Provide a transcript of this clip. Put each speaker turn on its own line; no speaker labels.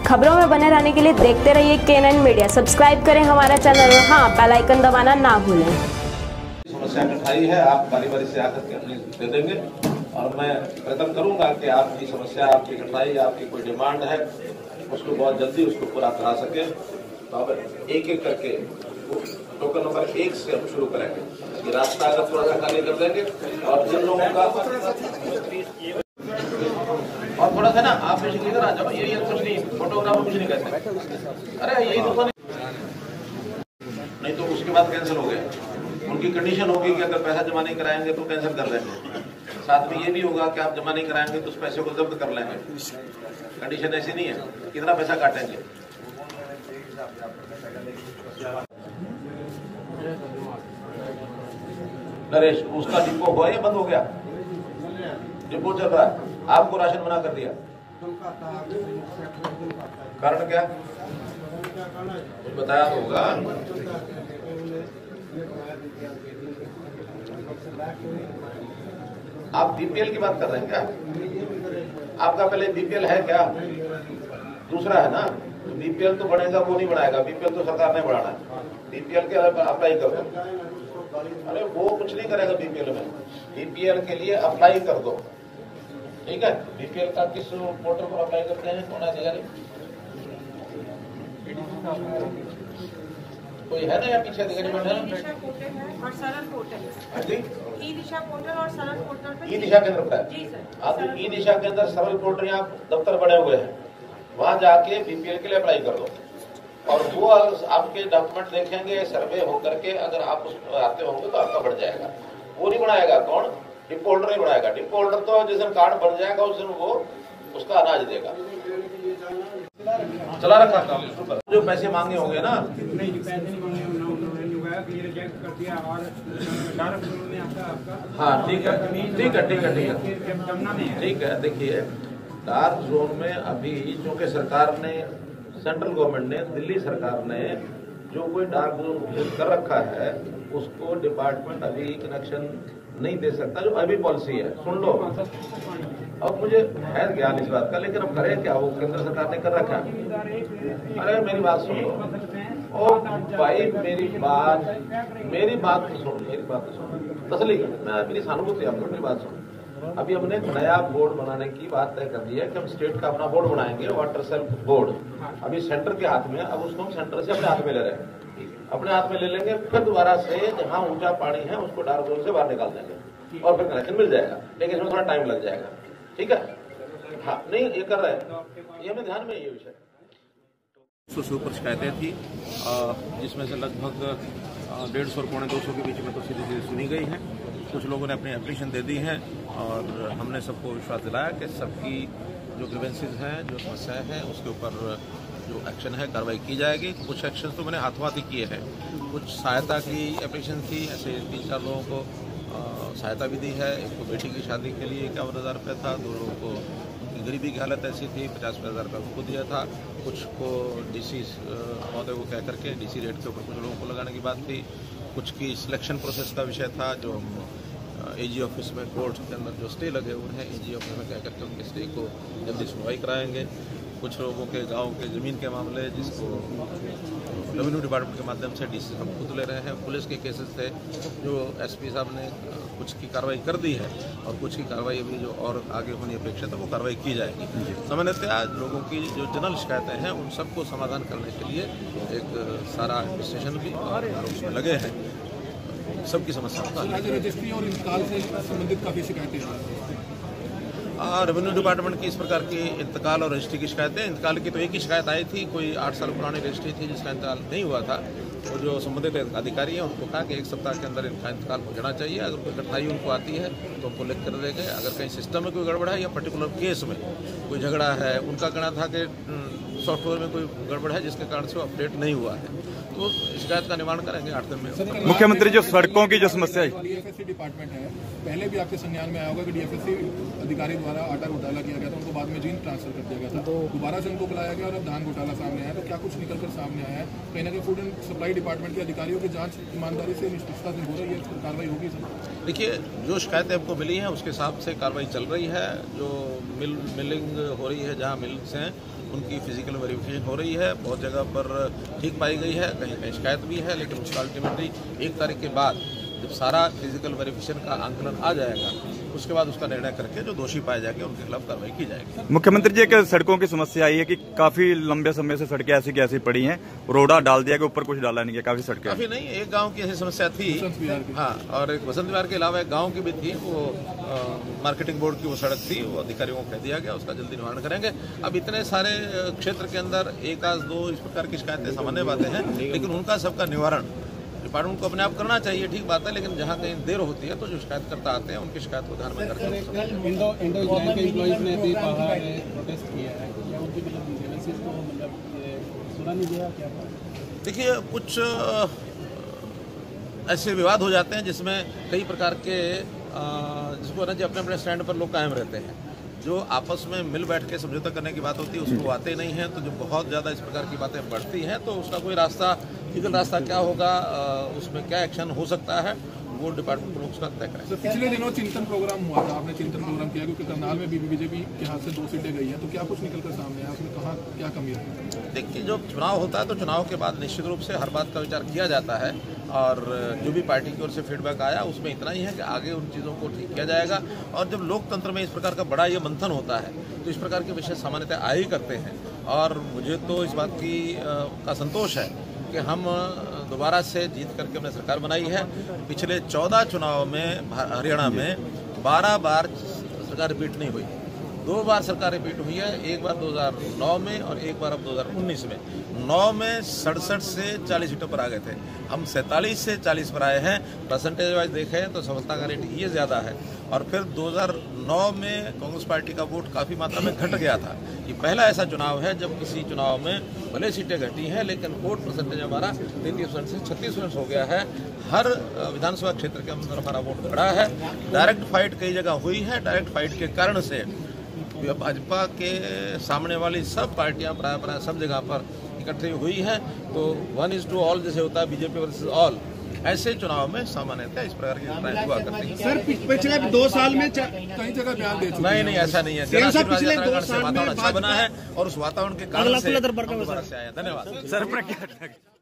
खबरों में बने रहने के लिए देखते रहिए K9 मीडिया। सब्सक्राइब करें हमारा चैनल और हाँ, बेल आइकन दबाना ना भूलें।
समस्या कठाई है, आप बारी बारी से आकर के अपनी दे देंगे और मैं प्रयत्न करूंगा कि आपकी समस्या, आपकी कठाई, आपकी कोई डिमांड है उसको बहुत जल्दी उसको पूरा करा सके। तो अब एक एक करके टोकन नंबर 1 से हम शुरू करेंगे। ये रास्ता अगर थोड़ा सा खाली कर देंगे और जिन लोगों का और थोड़ा सा ना आप बेसिकली इधर आ जाओ। ये कुछ नहीं, फोटोग्राफर कुछ नहीं कहते। अरे यही तो नहीं तो उसके बाद कैंसिल हो गया। उनकी कंडीशन होगी कि अगर पैसा जमा नहीं कराएंगे तो कैंसिल कर देंगे। साथ में ये भी होगा कि आप जमा नहीं कराएंगे तो उस पैसे को जब्त कर लेंगे। कंडीशन ऐसी नहीं है, कितना पैसा काटेंगे। नरेश, उसका डिपो हुआ या बंद हो गया? डिपो चल रहा है, आपको राशन मना कर दिया, कारण क्या? कुछ बताया तो होगा। आप बीपीएल की बात कर रहे हैं क्या? आपका पहले बीपीएल है क्या? दूसरा है ना, तो बीपीएल तो बढ़ेगा, वो नहीं बढ़ाएगा। बीपीएल तो सरकार ने बढ़ाना है। बीपीएल के अप्लाई कर दो। अरे वो कुछ नहीं करेगा बीपीएल में। बीपीएल के लिए अप्लाई कर दो, ठीक है। बीपीएल का किस पोर्टल पर अप्लाई करते हैं, कौन अधिकारी? कोई है ना या पीछे अधिकारी बैठे हैं?
और सरल पोर्टल, ई दिशा पोर्टल और सरल पोर्टल पे
ई दिशा केंद्र पर
जी सर।
आप ई दिशा के अंदर सरल पोर्टल यहाँ दफ्तर बने हुए हैं, वहां जाके बीपीएल के लिए अप्लाई कर दो। और वो आपके डॉक्यूमेंट देखेंगे, सर्वे होकर के अगर आप उसमें आते होंगे तो आपका बढ़ जाएगा। वो नहीं बढ़ाएगा, कौन? डिपो होल्डर ही बढ़ाएगा। डिपो होल्डर तो जिस दिन कार्ड बन जाएगा उस दिन वो उसका अनाज देगा। चला रखा काम। जो पैसे मांगे होंगे ना,
नहीं पैसे नहीं मांगे, ये रिजेक्ट कर दिया और
हाँ ठीक है, ठीक है, ठीक है, ठीक है, ठीक है। देखिए, डार्क जोन में अभी चूंकि सरकार ने, सेंट्रल गवर्नमेंट ने, दिल्ली सरकार ने जो कोई डार्क जोन घोषित कर रखा है उसको डिपार्टमेंट अभी कनेक्शन नहीं दे सकता, जो अभी पॉलिसी है। सुन लो, अब मुझे है ज्ञान इस बात का, लेकिन अब करें क्या? वो केंद्र सरकार ने कर रखा है। अरे मेरी बात सुन लो, ओ भाई मेरी बात तो सुन, मेरी बात तो सुन, तसली कर, मैं मेरी सहानुभूति आपको, मेरी बात सुन। अभी हमने नया बोर्ड बनाने की बात तय कर दी है कि हम स्टेट का अपना बोर्ड बनाएंगे, वाटर सेल्फ बोर्ड। अभी सेंटर के हाथ में, अब उसको हम सेंटर से अपने हाथ में ले रहे हैं, अपने हाथ में ले लेंगे। फिर दोबारा से जहां ऊंचा पानी है उसको डार्क जोन से बाहर निकाल देंगे और फिर कनेक्शन मिल जाएगा, लेकिन इसमें थोड़ा टाइम लग जाएगा, ठीक है। हाँ नहीं, ये कर रहे हैं, ये हमें ध्यान में ये विषय। 100 से ऊपर शिकायतें थी, जिसमें से लगभग 150 और 250 के बीच में तो सीधी सीधी सुनी गई है। कुछ लोगों ने अपनी एप्लीकेशन दे दी है और हमने सबको विश्वास दिलाया कि सबकी जो ग्रीवेंसेज हैं, जो समस्याएं हैं, उसके ऊपर जो एक्शन है कार्रवाई की जाएगी। कुछ एक्शन तो मैंने हाथों हाथ ही किए हैं। कुछ सहायता की एप्लीकेशन थी, ऐसे 3-4 लोगों को सहायता भी दी है। एक को बेटी की शादी के लिए 51,000 रुपये था, 2 लोगों को उनकी गरीबी की हालत ऐसी थी 50,000 रुपये उनको दिया था। कुछ को डीसी महोदय को कह करके डीसी रेट के ऊपर कुछ लोगों को लगाने की बात थी। कुछ की सिलेक्शन प्रोसेस का विषय था, जो हम एजी ऑफिस में कोर्ट के अंदर जो स्टे लगे हुए हैं, एजी ऑफिस में कह करके उनके स्टे को जल्दी सुनवाई कराएंगे। कुछ लोगों के गांव के ज़मीन के मामले, जिसको रेवेन्यू डिपार्टमेंट के माध्यम से डीसी हम खुद ले रहे हैं। पुलिस के केसेस थे जो एसपी साहब ने कुछ की कार्रवाई कर दी है और कुछ की कार्रवाई अभी जो और आगे होनी अपेक्षित है वो कार्रवाई की जाएगी। सामान्यतः लोगों की जो जनरल शिकायतें हैं उन सबको समाधान करने के लिए एक सारा एडमिनिस्ट्रेशन भी और लोग उसमें लगे हैं, सबकी समस्याओं का
रजिस्ट्री और इंतकाल से संबंधित काफ़ी शिकायतें।
रेवेन्यू डिपार्टमेंट की इस प्रकार की इंतकाल और रजिस्ट्री की शिकायतें, इंतकाल की तो एक ही शिकायत आई थी, कोई 8 साल पुरानी रजिस्ट्री थी जिसका इंतकाल नहीं हुआ था। तो जो संबंधित अधिकारी हैं उनको कहा कि 1 सप्ताह के अंदर इनका इंतकाल हो जाना चाहिए। अगर कोई कठिनाई उनको आती है तो उनको लिख कर देंगे। अगर कहीं सिस्टम में कोई गड़बड़ है या पर्टिकुलर केस में कोई झगड़ा है, उनका कहना था कि सॉफ्टवेयर में कोई गड़बड़ है जिसके कारण से वो अपडेट नहीं हुआ है, तो शिकायत का निवारण करेंगे 8 दिन में।
मुख्यमंत्री जो सड़कों की जो समस्या है,
डीएफएससी डिपार्टमेंट है, पहले भी आपके संज्ञान में आया होगा कि डीएफएससी अधिकारी द्वारा आटा घोटाला किया गया था, उनको बाद में जीन ट्रांसफर कर दिया गया था, तो दोबारा से उनको बुलाया गया और अब धान घोटाला सामने आया। तो क्या कुछ निकल कर सामने आया है? कहीं ना कहीं फूड एंड सप्लाई डिपार्टमेंट के अधिकारियों की जांच ईमानदारी से, निष्पक्षता से हो रही है, तो कार्रवाई होगी सर?
देखिए, जो शिकायतें आपको मिली हैं उसके हिसाब से कार्रवाई चल रही है। जो मिलिंग हो रही है, जहाँ मिल्स हैं उनकी फिजिकल वेरिफिकेशन हो रही है। बहुत जगह पर ठीक पाई गई है, कहीं कहीं शिकायत भी है, लेकिन उसका अल्टीमेटली 1 तारीख के बाद जब सारा फिजिकल वेरिफिकेशन का आंकलन आ जाएगा, उसके बाद उसका निर्णय करके जो दोषी पाए जाएंगे उनके खिलाफ कार्रवाई की जाएगी।
मुख्यमंत्री जी, एक सड़कों की समस्या आई है कि काफी लंबे समय से सड़कें ऐसी की ऐसी पड़ी हैं, रोड़ा डाल दिया गया, ऊपर कुछ डाला नहीं गया, काफी सड़कें।
काफी नहीं, एक गांव की ऐसी समस्या थी, हाँ, और एक बसंत विहार के अलावा एक गांव की भी थी, वो मार्केटिंग बोर्ड की वो सड़क थी, वो अधिकारियों को कह दिया गया, उसका जल्दी निवारण करेंगे। अब इतने सारे क्षेत्र के अंदर 1 आध 2 इस प्रकार की शिकायतें सामान्य बातें हैं, लेकिन उनका सबका निवारण डिपार्टमेंट को अपने आप करना चाहिए, ठीक बात है, लेकिन जहाँ कहीं देर होती है तो जो शिकायतकर्ता आते हैं उनकी शिकायत को ध्यान में करके
इंडो इजराइल के एम्प्लॉइज ने भी बाहर प्रोटेस्ट किया है, या उनकी ग्रीवेंसेस को सुना नहीं गया क्या?
देखिए, कुछ ऐसे विवाद हो जाते हैं जिसमें कई प्रकार के जिसको ना जी अपने अपने स्टैंड पर लोग कायम रहते हैं। जो आपस में मिल बैठ के समझौता करने की बात होती है उसको आते नहीं हैं, तो जो बहुत ज़्यादा इस प्रकार की बातें बढ़ती हैं तो उसका कोई रास्ता, लीगल रास्ता क्या होगा, उसमें क्या एक्शन हो सकता है, वो डिपार्टमेंट को उसका तय करें।
तो पिछले दिनों चिंतन प्रोग्राम हुआ था, आपने चिंतन प्रोग्राम किया क्योंकि करनाल में भी बीजेपी के हाथ से 2 सीटें गई हैं, तो क्या कुछ निकल कर सामने आया, उसमें कहाँ क्या कमी है?
देखिए, जब चुनाव होता है तो चुनाव के बाद निश्चित रूप से हर बात का विचार किया जाता है, और जो भी पार्टी की ओर से फीडबैक आया उसमें इतना ही है कि आगे उन चीज़ों को ठीक किया जाएगा। और जब लोकतंत्र में इस प्रकार का बड़ा ये मंथन होता है तो इस प्रकार के विषय सामान्यतः आ ही करते हैं, और मुझे तो इस बात की का संतोष है कि हम दोबारा से जीत करके हमने सरकार बनाई है। पिछले 14 चुनाव में हरियाणा में 12 बार सरकार रिपीट नहीं हुई, 2 बार सरकार रिपीट हुई है, एक बार 2009 में और एक बार अब 2019 में। 9 में 67 से 40 सीटों पर आ गए थे, हम 47 से 40 पर आए हैं। परसेंटेज वाइज देखें तो सफलता का रेट ये ज़्यादा है। और फिर 2009 में कांग्रेस पार्टी का वोट काफ़ी मात्रा में घट गया था। ये पहला ऐसा चुनाव है जब किसी चुनाव में भले सीटें घटी हैं लेकिन वोट परसेंटेज हमारा 33% से 36% हो गया है। हर विधानसभा क्षेत्र के अंदर हमारा वोट बढ़ा है। डायरेक्ट फाइट कई जगह हुई है, डायरेक्ट फाइट के कारण से भाजपा के सामने वाली सब पार्टियां प्राय सब जगह पर इकट्ठी हुई है। तो 1:all जैसे होता है बीजेपी वर्सेस ऑल, ऐसे चुनाव में सामान्यतः इस प्रकार की घटनाएं हुआ करती हैं।
सर, पिछले 2 साल में
कई जगह बयान दे चुके हैं।
नहीं, ऐसा नहीं है।
पिछले 2 साल में
वातावरण अच्छा बना है और उस वातावरण के कारण से दोबारा से आया। धन्यवाद सर।